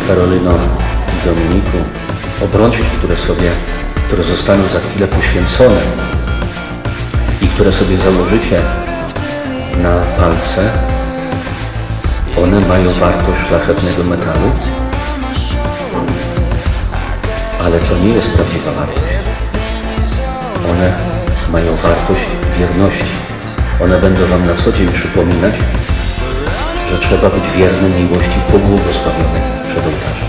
Karolino i Dominiku, obrączki, które zostaną za chwilę poświęcone i które sobie założycie na palce, one mają wartość szlachetnego metalu, ale to nie jest prawdziwa wartość. One mają wartość wierności. One będą wam na co dzień przypominać, że trzeba być wiernym miłości pobłogosławionej przed ołtarzem.